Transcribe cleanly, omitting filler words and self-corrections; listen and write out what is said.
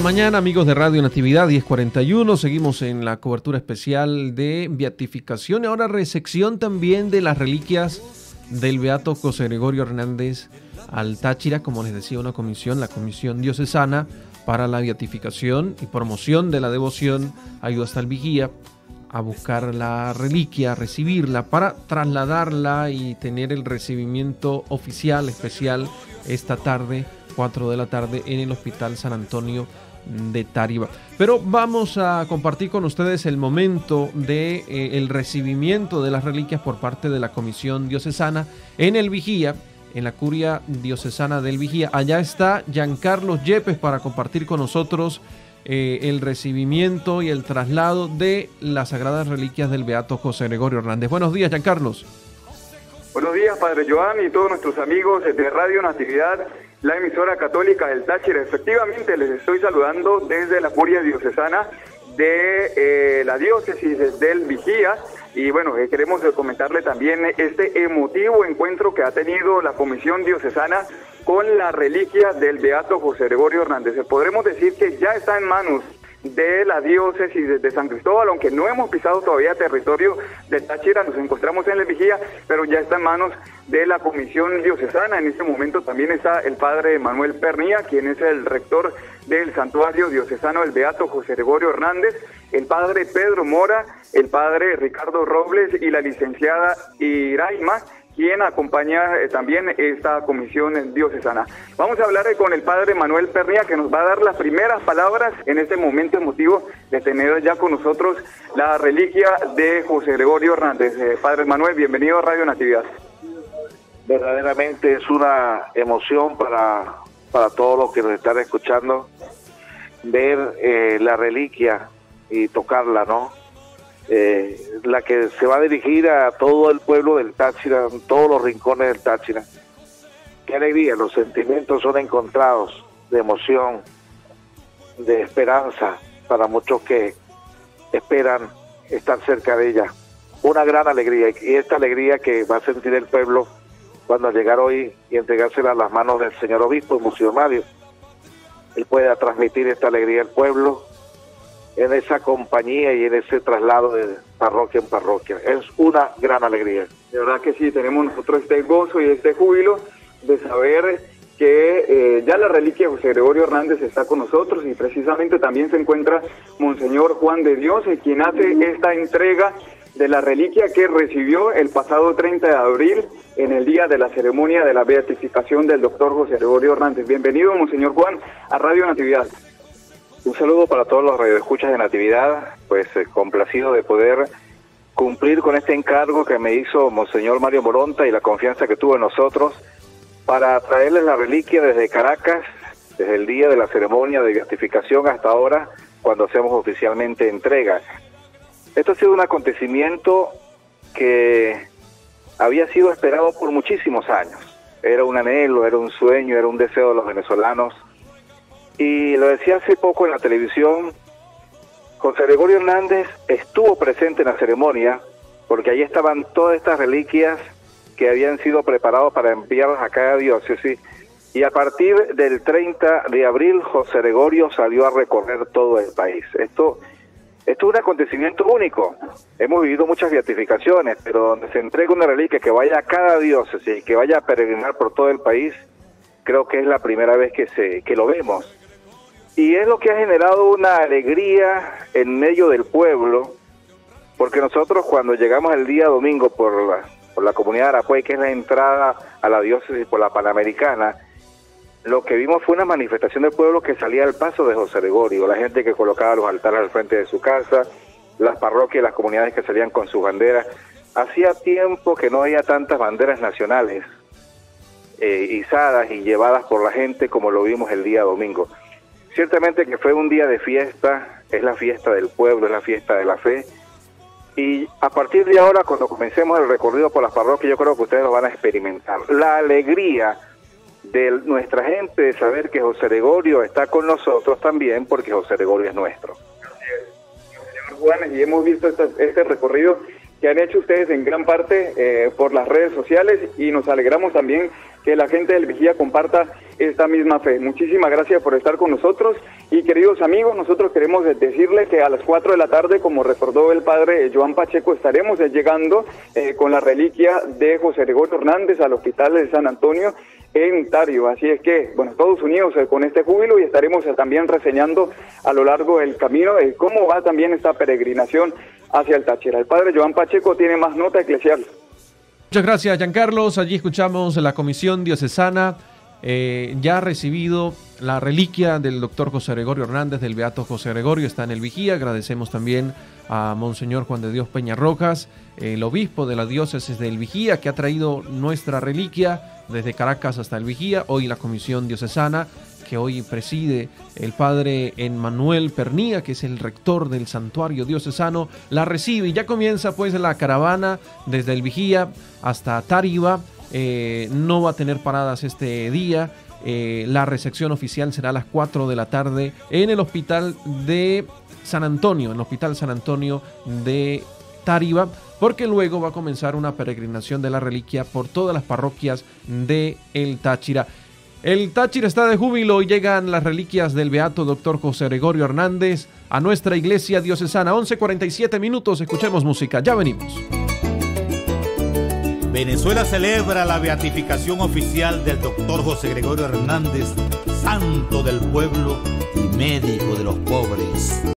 Mañana, amigos de Radio Natividad 1041, seguimos en la cobertura especial de beatificación y ahora recepción también de las reliquias del beato José Gregorio Hernández al Táchira, como les decía, una comisión, la Comisión Diocesana para la Beatificación y Promoción de la Devoción, ayuda hasta el vigía a buscar la reliquia, a recibirla para trasladarla y tener el recibimiento oficial, especial, esta tarde, 4 de la tarde, en el Hospital San Antonio de Táriba. Pero vamos a compartir con ustedes el momento de el recibimiento de las reliquias por parte de la Comisión Diocesana en el Vigía, en la Curia Diocesana del Vigía. Allá está Giancarlos Yepes para compartir con nosotros el recibimiento y el traslado de las sagradas reliquias del beato José Gregorio Hernández. Buenos días, Giancarlos. Buenos días, Padre Joan y todos nuestros amigos de Radio Natividad, la emisora católica del Táchira. Efectivamente, les estoy saludando desde la Curia Diocesana de la diócesis del Vigía. Y bueno, queremos comentarle también este emotivo encuentro que ha tenido la Comisión Diocesana con la reliquia del beato José Gregorio Hernández. Podremos decir que ya está en manos de la diócesis de San Cristóbal, aunque no hemos pisado todavía territorio de Táchira, nos encontramos en el Vigía, pero ya está en manos de la Comisión Diocesana. En este momento también está el padre Manuel Pernía, quien es el rector del Santuario Diocesano del beato José Gregorio Hernández, el padre Pedro Mora, el padre Ricardo Robles y la licenciada Iraima, quien acompaña también esta comisión diocesana. Vamos a hablar con el padre Manuel Pernía, que nos va a dar las primeras palabras en este momento emotivo de tener ya con nosotros la reliquia de José Gregorio Hernández. Padre Manuel, bienvenido a Radio Natividad. Verdaderamente es una emoción para todos los que nos están escuchando ver la reliquia y tocarla, ¿no? La que se va a dirigir a todo el pueblo del Táchira, en todos los rincones del Táchira. Qué alegría, los sentimientos son encontrados, de emoción, de esperanza, para muchos que esperan estar cerca de ella. Una gran alegría, y esta alegría que va a sentir el pueblo cuando al llegar hoy y entregársela a las manos del señor obispo, Monseñor Mario, él pueda transmitir esta alegría al pueblo en esa compañía y en ese traslado de parroquia en parroquia. Es una gran alegría. De verdad que sí, tenemos nosotros este gozo y este júbilo de saber que ya la reliquia de José Gregorio Hernández está con nosotros, y precisamente también se encuentra Monseñor Juan de Dios, quien hace esta entrega de la reliquia que recibió el pasado 30 de abril en el día de la ceremonia de la beatificación del doctor José Gregorio Hernández. Bienvenido, Monseñor Juan, a Radio Natividad. Un saludo para todos los radioescuchas de Natividad, pues complacido de poder cumplir con este encargo que me hizo Monseñor Mario Moronta y la confianza que tuvo en nosotros para traerles la reliquia desde Caracas, desde el día de la ceremonia de beatificación hasta ahora, cuando hacemos oficialmente entrega. Esto ha sido un acontecimiento que había sido esperado por muchísimos años. Era un anhelo, era un sueño, era un deseo de los venezolanos. Y lo decía hace poco en la televisión, José Gregorio Hernández estuvo presente en la ceremonia, porque ahí estaban todas estas reliquias que habían sido preparadas para enviarlas a cada diócesis, y a partir del 30 de abril José Gregorio salió a recorrer todo el país. Esto es un acontecimiento único. Hemos vivido muchas beatificaciones, pero donde se entrega una reliquia que vaya a cada diócesis y que vaya a peregrinar por todo el país, creo que es la primera vez que lo vemos. Y es lo que ha generado una alegría en medio del pueblo, porque nosotros cuando llegamos el día domingo por la comunidad de Arapuey, que es la entrada a la diócesis por la Panamericana, lo que vimos fue una manifestación del pueblo que salía al paso de José Gregorio, la gente que colocaba los altares al frente de su casa, las parroquias, las comunidades que salían con sus banderas. Hacía tiempo que no había tantas banderas nacionales izadas y llevadas por la gente como lo vimos el día domingo. Ciertamente que fue un día de fiesta, es la fiesta del pueblo, es la fiesta de la fe, y a partir de ahora, cuando comencemos el recorrido por las parroquias, yo creo que ustedes lo van a experimentar. La alegría de nuestra gente de saber que José Gregorio está con nosotros también, porque José Gregorio es nuestro. Señor Juan, y hemos visto este recorrido que han hecho ustedes en gran parte por las redes sociales, y nos alegramos también que la gente del Vigía comparta esta misma fe. Muchísimas gracias por estar con nosotros y queridos amigos, nosotros queremos decirles que a las 4 de la tarde, como recordó el padre Joan Pacheco, estaremos llegando con la reliquia de José Gregorio Hernández al Hospital de San Antonio en Tario. Así es que, bueno, todos unidos con este júbilo, y estaremos también reseñando a lo largo del camino cómo va también esta peregrinación hacia el Táchira. El padre Joan Pacheco tiene más nota eclesial. Muchas gracias, Giancarlos. Allí escuchamos la Comisión Diocesana. Ya ha recibido la reliquia del doctor José Gregorio Hernández, del beato José Gregorio, está en el Vigía. Agradecemos también a Monseñor Juan de Dios Peña Rojas, el obispo de la diócesis del Vigía, que ha traído nuestra reliquia desde Caracas hasta el Vigía. Hoy la Comisión Diocesana, que hoy preside el padre Emmanuel Pernía, que es el rector del santuario diocesano, la recibe y ya comienza pues la caravana desde el Vigía hasta Táriba. No va a tener paradas este día. La recepción oficial será a las 4 de la tarde en el Hospital de San Antonio, en el Hospital San Antonio de Táriba, porque luego va a comenzar una peregrinación de la reliquia por todas las parroquias de el Táchira. El Táchira está de júbilo y llegan las reliquias del beato doctor José Gregorio Hernández a nuestra iglesia diocesana. 11:47 minutos, escuchemos música, ya venimos. Venezuela celebra la beatificación oficial del doctor José Gregorio Hernández, santo del pueblo y médico de los pobres.